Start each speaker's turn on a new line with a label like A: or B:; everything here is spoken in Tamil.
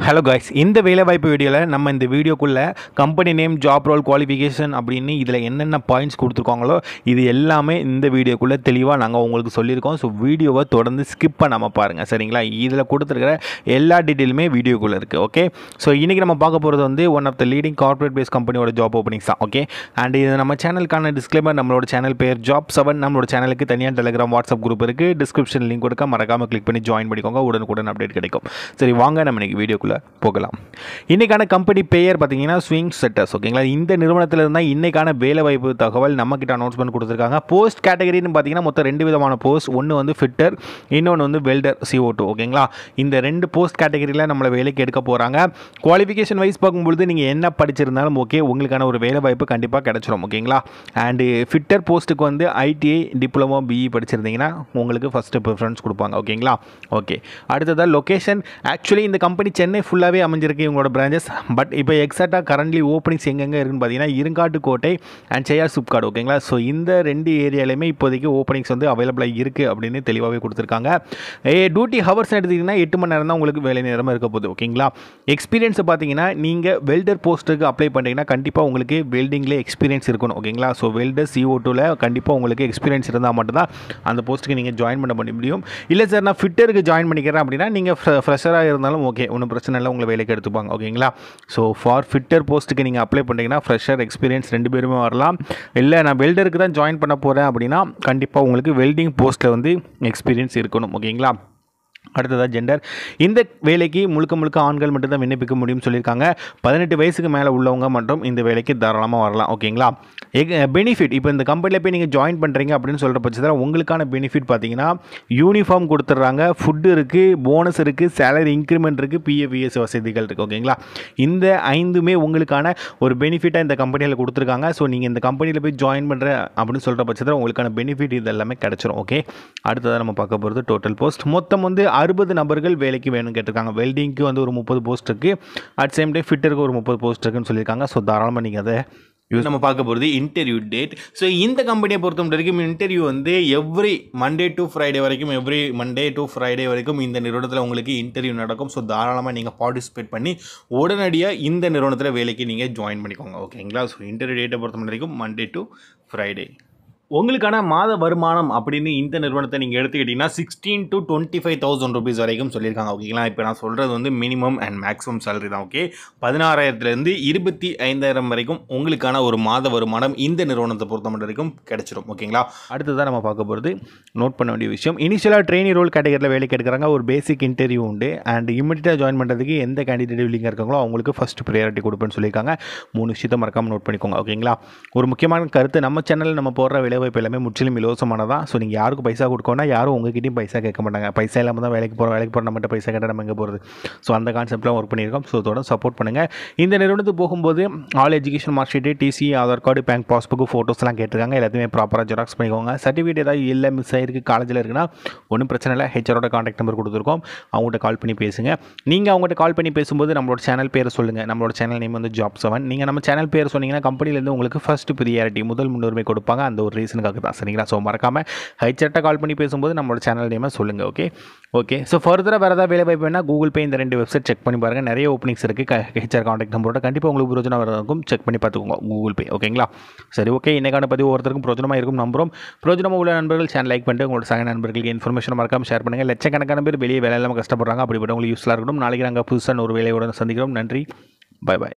A: ஹலோ காய்ஸ், இந்த வேலைவாய்ப்பு வீடியோவில் நம்ம இந்த வீடியோக்குள்ளே company name, job role, qualification அப்படின்னு இதில் என்னென்ன பாயிண்ட்ஸ் கொடுத்துருக்காங்களோ இது எல்லாமே இந்த வீடியோக்குள்ளே தெளிவாக நாங்கள் உங்களுக்கு சொல்லியிருக்கோம். ஸோ வீடியோவை தொடர்ந்து ஸ்கிப் பண்ணாமல் பாருங்கள், சரிங்களா? இதில் கொடுத்துருக்கிற எல்லா டீட்டெயிலுமே வீடியோக்குள்ளே இருக்குது. ஓகே, ஸோ இன்றைக்கி நம்ம பார்க்க போகிறது வந்து one of the leading corporate base கம்பெனியோட ஜாப் ஓப்பனிங்ஸ் தான். ஓகே, அண்ட் இது நம்ம சேனலுக்கான டிஸ்க்ளைமர். நம்மளோட சேனல் பேர் ஜாப் 7. நம்மளோட சேனலுக்கு தனியாக டெலிகிராம், வாட்ஸ்அப் குரூப் இருக்குது. டிஸ்கிரிப்ஷன் லிங்க் கொடுக்க மறக்காமல் கிளிக் பண்ணி ஜாயின் பண்ணிக்கோங்க. உடனுக்குடன் அப்டேட் கிடைக்கும். சரி, வாங்க நம்ம இன்றைக்கி வீடியோக்குள்ளே போகலாம். இன்னைக்கான கம்பெனி பெயர் பார்த்தீங்கன்னா ஸ்விங் செட்டர்ஸ். ஓகேங்களா, இந்த நிறுவனத்தில் இருந்தால் இன்னைக்கான வேலைவாய்ப்பு தகவல் நம்மக்கிட்ட அனௌன்ஸ்மெண்ட் கொடுத்துருக்காங்க. போஸ்ட் கேட்டகரின்னு பார்த்தீங்கன்னா மொத்தம் 2 விதமான போஸ்ட். ஒன்று வந்து ஃபிட்டர், இன்னொன்று வந்து வெல்டர் CO2. ஓகேங்களா, இந்த 2 போஸ்ட் கேட்டகரியில் நம்மளை வேலைக்கு எடுக்க போகிறாங்க. குவாலிஃபிகேஷன் வைஸ் பார்க்கும்பொழுது நீங்கள் என்ன படிச்சிருந்தாலும் ஓகே, உங்களுக்கான ஒரு வேலைவாய்ப்பு கண்டிப்பாக கிடைச்சிரும். ஓகேங்களா, அண்டு ஃபிட்டர் போஸ்ட்டுக்கு வந்து ITI, டிப்ளமோ, BE படிச்சிருந்தீங்கன்னா உங்களுக்கு ஃபஸ்ட்டு ப்ரிஃபரன்ஸ் கொடுப்பாங்க. ஓகேங்களா, ஓகே. அடுத்ததாக லொக்கேஷன். ஆக்சுவலி இந்த கம்பெனி சென்னை ஃபுல்லாகவே அமைஞ்சிருக்கு இவங்களோட பிரான்ச்சஸ். பட் இப்போ எக்ஸாக்டாக கரண்ட்லி ஓப்பனிங்ஸ் எங்கெங்கே இருக்குன்னு பார்த்தீங்கன்னா இருங்காட்டுக்கோட்டை அண்ட் செய்யார் சுப்காடு. ஓகேங்களா, ஸோ இந்த 2 ஏரியாலையுமே இப்போதைக்கு ஓப்பனிங்ஸ் வந்து அவைலபிளாக இருக்குது அப்படின்னு தெளிவாகவே கொடுத்துருக்காங்க. டியூட்டி ஹவர்ஸ் எடுத்திங்கன்னா 8 மணி நேரம் தான் உங்களுக்கு வேலை நேரமாக இருக்க போகுது. ஓகேங்களா, எக்ஸ்பீரியன்ஸ் பார்த்தீங்கன்னா நீங்கள் வெல்டர் போஸ்ட்டுக்கு அப்ளை பண்ணிட்டீங்கன்னா கண்டிப்பாக உங்களுக்கு வெல்டிங்லேயே எக்ஸ்பீரியன்ஸ் இருக்கணும். ஓகேங்களா, ஸோ வெல்டர் CO2வில் கண்டிப்பாக உங்களுக்கு எக்ஸ்பீரியன்ஸ் இருந்தால் மட்டும்தான் அந்த போஸ்ட்டுக்கு நீங்கள் ஜாயின் பண்ண முடியும். இல்லை சார் நான் ஃபிட்டருக்கு ஜாயின் பண்ணிக்கிறேன் அப்படின்னா நீங்கள் ஃப்ரெஷராக இருந்தாலும் ஓகே, ஒன்றும் பிரச்சனை இல்லை, உங்களை வேலைக்கு எடுத்துப்பாங்க. ஓகேங்களா, ஸோ ஃபார் ஃபிட்டர் போஸ்ட்டுக்கு நீங்கள் அப்ளை பண்ணிங்கன்னா ஃப்ரெஷர், எக்ஸ்பீரியன்ஸ் 2 பேருமே வரலாம். இல்லை நான் வெல்டருக்கு தான் ஜாயின் பண்ண போகிறேன் அப்படின்னா கண்டிப்பாக உங்களுக்கு வெல்டிங் போஸ்ட்டில் வந்து எக்ஸ்பீரியன்ஸ் இருக்கணும். ஓகேங்களா, அடுத்ததாக ஜெண்டர். இந்த வேலைக்கு முழுக்க ஆண்கள் மட்டும் தான் விண்ணப்பிக்க முடியும்னு சொல்லியிருக்காங்க. 18 வயசுக்கு மேலே உள்ளவங்க மட்டும் இந்த வேலைக்கு தாராளமாக வரலாம். ஓகேங்களா, பெனிஃபிட். இப்போ இந்த கம்பெனியில் போய் நீங்கள் ஜாயின் பண்ணுறீங்க அப்படின்னு சொல்கிற பட்சத்தில் உங்களுக்கான பெனிஃபிட் பார்த்தீங்கன்னா யூனிஃபார்ம் கொடுத்துட்றாங்க, ஃபுட்டு இருக்குது, போனஸ் இருக்குது, சேலரி இன்க்ரிமெண்ட் இருக்குது, PF வசதிகள் இருக்குது. ஓகேங்களா, இந்த 5மே உங்களுக்கான ஒரு பெனிஃபிட்டாக இந்த கம்பெனியில் கொடுத்துருக்காங்க. ஸோ நீங்கள் இந்த கம்பெனியில் போய் ஜாயின் பண்ணுற அப்படின்னு சொல்கிற பட்சத்தில் உங்களுக்கான பெனிஃபிட் இது எல்லாமே கிடச்சிரும். ஓகே, அடுத்ததாக நம்ம பார்க்க போகிறது டோட்டல் போஸ்ட். மொத்தம் வந்து 60 நபர்கள் வேலைக்கு வேணும்னு கேட்டிருக்காங்க. வெல்டிங்க்கு வந்து ஒரு 30 போஸ்ட் இருக்குது. அட் சேம் டைம் ஃபிட்டருக்கு ஒரு 30 போஸ்ட் இருக்குன்னு சொல்லியிருக்காங்க. ஸோ தாராளமாக நீங்கள் அதை நம்ம பார்க்க போகிறது இன்டர்வியூ டேட். ஸோ இந்த கம்பெனியை பொறுத்த வரைக்கும் இன்டர்வியூ வந்து எவ்ரி மண்டே டு ஃப்ரைடே வரைக்கும் இந்த நிறுவனத்தில் உங்களுக்கு இன்டர்வியூ நடக்கும். ஸோ தாராளமாக நீங்கள் பார்ட்டிசிபேட் பண்ணி உடனடியாக இந்த நிறுவனத்தில் வேலைக்கு நீங்கள் ஜாயின் பண்ணிக்கோங்க. ஓகேங்களா, ஸோ இன்டர்வியூ டேட்டை பொறுத்த வரைக்கும் மண்டே டு ஃப்ரைடே. உங்களுக்கான மாத வருமானம் அப்படின்னு இந்த நிறுவனத்தை நீங்கள் எடுத்துக்கிட்டிங்கன்னா 16,000 to 25,000 rupees வரைக்கும் சொல்லியிருக்காங்க. ஓகேங்களா, இப்போ நான் சொல்கிறது வந்து மினிமம் அண்ட் மேக்ஸிமம் சேலரி தான். ஓகே, 16,000 25,000 வரைக்கும் உங்களுக்கான ஒரு மாத வருமானம் இந்த நிறுவனத்தை பொறுத்த வரைக்கும் கிடைச்சிரும். ஓகேங்களா, அடுத்ததான் நம்ம பார்க்க போகிறது நோட் பண்ண வேண்டிய விஷயம். இனிஷியலாக ட்ரெயினி ரோல் கேட்டகரியில் வேலைக்கு எடுக்கிறாங்க. ஒரு பேசிக் இன்டர்வியூ உண்டு. அண்ட் இமிடியட்டாக ஜாயின் பண்ணுறதுக்கு எந்த கேண்டிடேட் வில்லிங்காக இருக்காங்களோ அவங்களுக்கு ஃபஸ்ட் ப்ரையாரிட்டி கொடுப்பேன்னு சொல்லியிருக்காங்க. 3 விஷயத்தை மறக்காமல் நோட் பண்ணிக்கோங்க. ஓகேங்களா, ஒரு முக்கியமான கருத்து, நம்ம சேனலில் நம்ம போடுற வேலைவாய்ப்பு எல்லாமே முற்றிலும் இலவசமானதான். ஸோ நீங்கள் யாருக்கும் பைசா கொடுக்கணும்னா யாரும் உங்ககிட்டையும் பைசா கேட்க மாட்டாங்க. பைசா இல்லாமல் தான் வேலைக்கு போகிற நம்மகிட்ட பைசா கேட்டால் நம்ம எங்கே போகிறது? ஸோ அந்த கான்செப்ட்லாம் ஒர்க் பண்ணியிருக்கோம். ஸோ தொடர்ந்து சப்போர்ட் பண்ணுங்கள். இந்த நிறுவனத்துக்கு போகும்போது all education mark sheet, TC, Aadhaar card, bank passbook, ஃபோட்டோஸ்லாம் கேட்டிருக்காங்க. எல்லாத்தையுமே ப்ராப்பராக ஜெராக்ஸ் பண்ணிக்கோங்க. சர்டிஃபிகேட் ஏதாவது இல்லை, மிஸ் ஆகிருக்கு, காலேஜில் இருக்குன்னா ஒன்றும் பிரச்சனை இல்லை. HRோட கான்டாக்ட் நம்பர் கொடுத்துருக்கோம், அவங்கள்ட்ட கால் பண்ணி பேசுங்க. நீங்கள் அவங்கள்ட்ட கால் பண்ணி பேசும்போது நம்மளோட சேனல் பேரை சொல்லுங்கள். நம்மளோட சேனல் நேம் வந்து Job 7. நீங்கள் நம்ம சேனல் பேர் சொன்னீங்கன்னா கம்பெனிலேருந்து உங்களுக்கு ஃபஸ்ட்டு ப்ரியாரிட்டி, முதல் முன்னுரிமை கொடுப்பாங்க. அந்த ஒரு ரீசனுக்காக தான், சரிங்களா? ஸோ மறக்காமல் ஹெச்ஆர்ட்ட கால் பண்ணி பேசும்போது நம்மளோட சேனல் நேமை சொல்லுங்கள். ஓகே. ஸோ ஃபர்தராக வேறு ஏதாவது வேலைவாய்ப்பு வேணால் Google Pay இந்த 2 வெப்சைட் செக் பண்ணி பாருங்கள். நிறைய ஓப்பனிங்ஸ் இருக்குது. HR கான்டாக்ட் நம்பரோட கண்டிப்பாக உங்களுக்கு பிரோஜனம் இருக்கும். செக் பண்ணி பார்த்துக்கோங்க Google Pay. ஓகேங்களா, சரி, ஓகே. இன்றைக்கான பதிவு ஒருத்தருக்கும் பிரோஜனமாக இருக்கும் நம்புகிறோம். பிரோஜனமாக உள்ள நண்பர்கள் சேனல் லைக் பண்ணிட்டு உங்களோட சக நண்பர்களுக்கு இன்ஃபர்மேஷன் மறக்காமல் ஷேர் பண்ணுங்கள். லட்சக்கணக்கான பேர் வெளியே வேலை இல்லாமல் கஷ்டப்படுறாங்க. அப்படிப்பட்ட உங்களுக்கு யூஸ்ஃபுல்லாக இருக்கணும். நாளைக்கு நாங்கள் புதுசாக ஒரு வேலையோட சந்திக்கிறோம். நன்றி, பை.